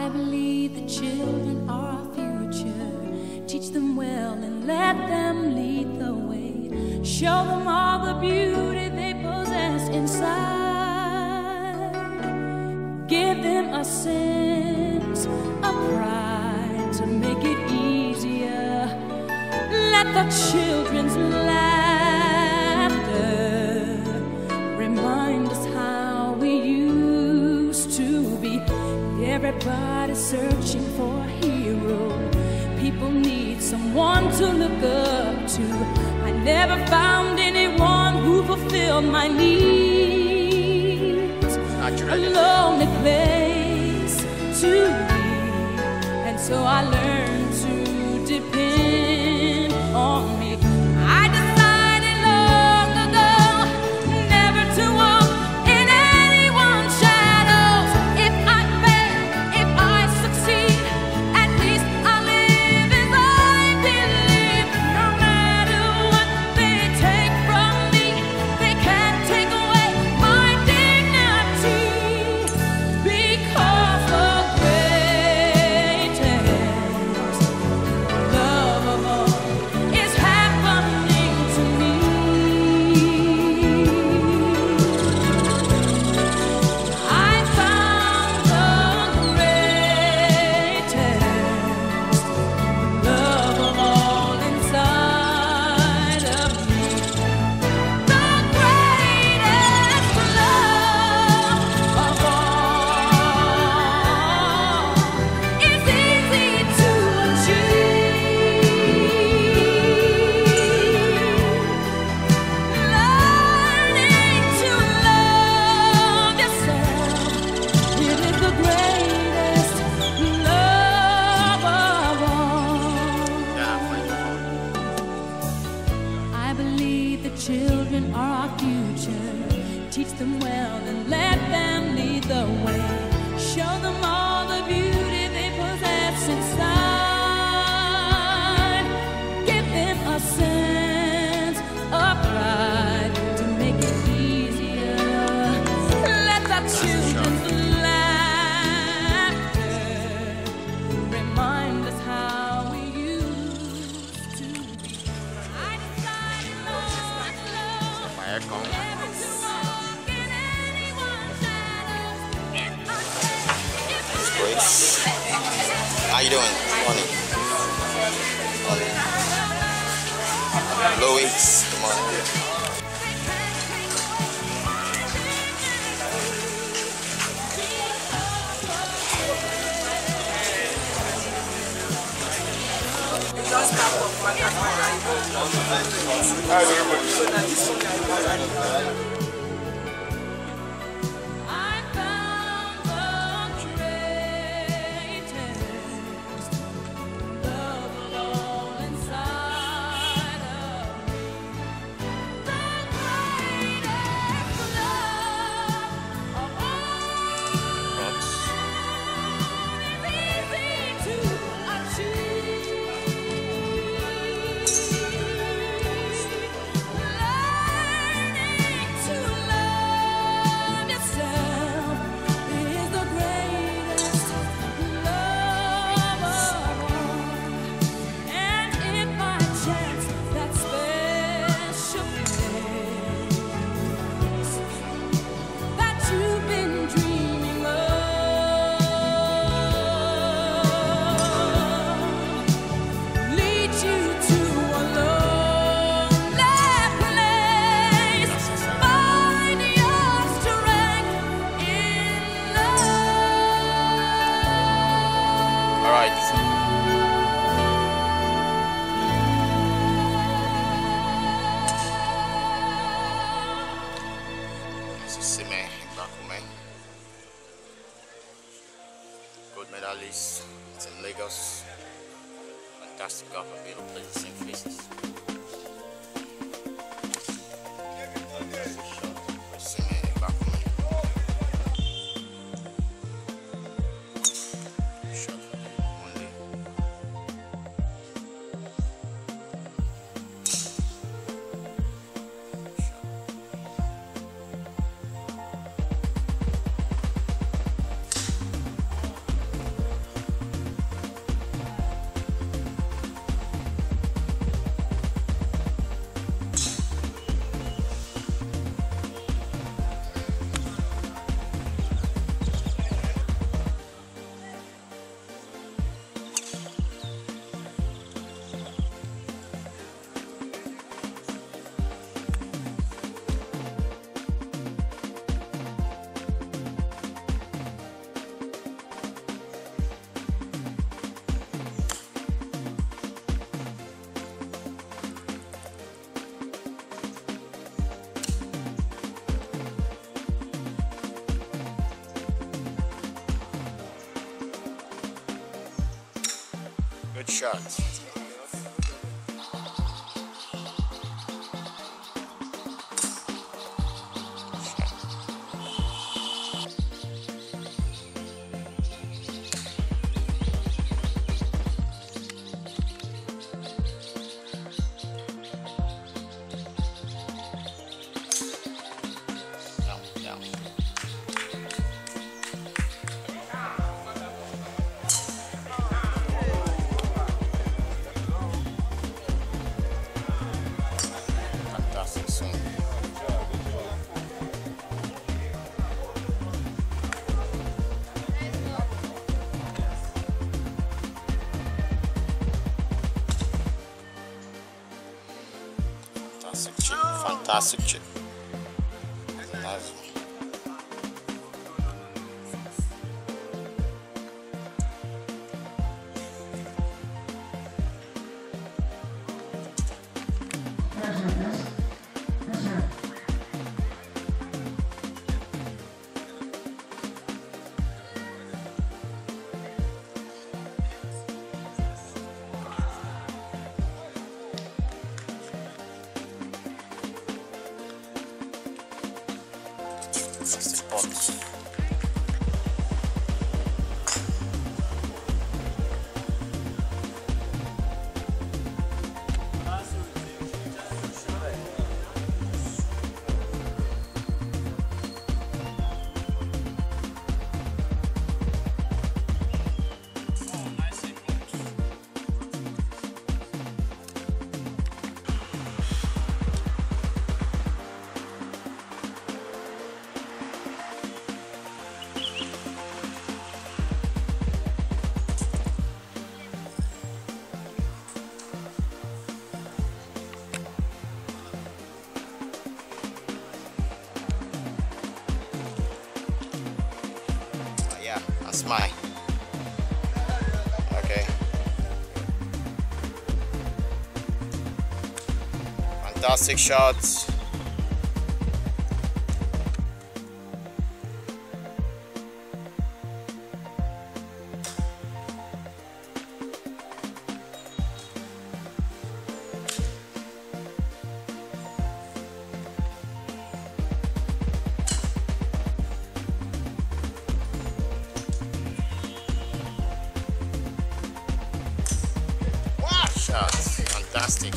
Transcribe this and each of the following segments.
believe the children are our future. Teach them well and let them lead the way. Show them all the beauty they possess inside. Give them a sense of pride to make it easier. Let the children's laughter remind us how we used to be. Everybody's searching for a hero. People need someone to look up to. I never found anyone who fulfilled my needs. A lonely place to be, and so I learned to depend on me. I decided long ago never to walk in anyone's shadows. If I fail, if I succeed, at least I'll live as I believe. No matter what they take from me, they can't take away my dignity. Because the greatest love of all is happening to me. I found the greatest love of all inside of me. The greatest love of all is easy to achieve. Learning to love yourself, it is the greatest love of all. I believe the children are our future. Teach them well and let them lead the way. Show them all the beauty they possess inside. Give them a sense of pride to make it easier. Let the children's laughter remind us how we used to be. I decided long ago never to walk in anyone's shadows. If I fail, if Great. How you doing? Morning. Louis, come on. I found the greatest love of all inside of me. The greatest love of all is easy to achieve. Learning to love yourself is the greatest love of all. And if by chance that special place that you've been dreaming of leads you to a lonely place, find your strength in love. All right. This is Sime Bakume, gold medalist. It's in Lagos. Fantastic golfer, beautiful places, same faces. Sime Bakume. Shot only. Shot. shot. Fantastic swing. Fantastic chip. Fantastic chip. Nice. Pots. That's mine. Okay. Fantastic shots. Shots. Fantastic.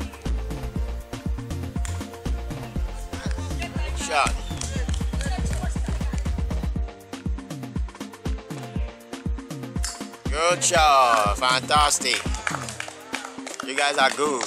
Shot. Good shot. Fantastic. You guys are good.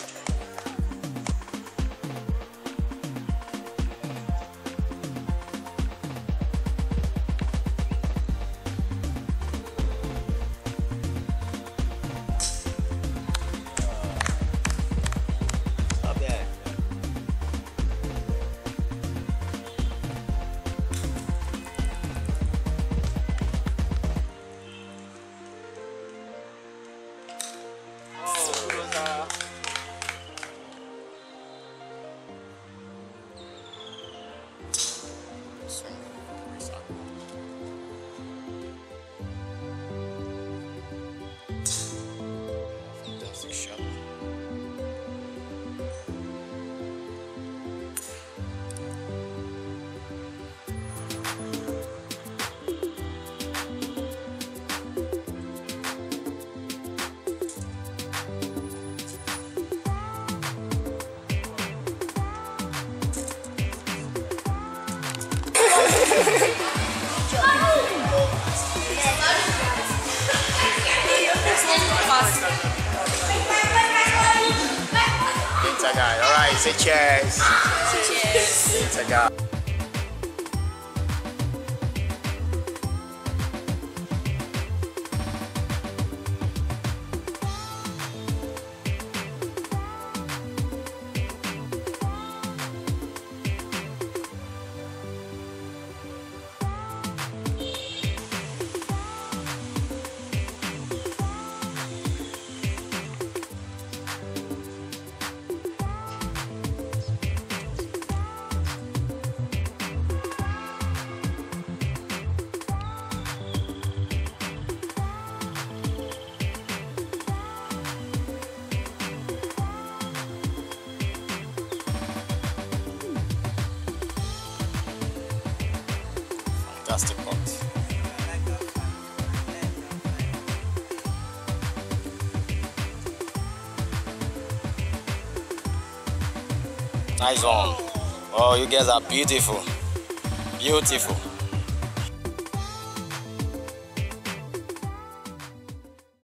Fantastic shot. Pizza guy. Alright, say cheers. Cheers. Pizza guy. Fantastic cut. Nice one. Oh, you guys are beautiful. Beautiful.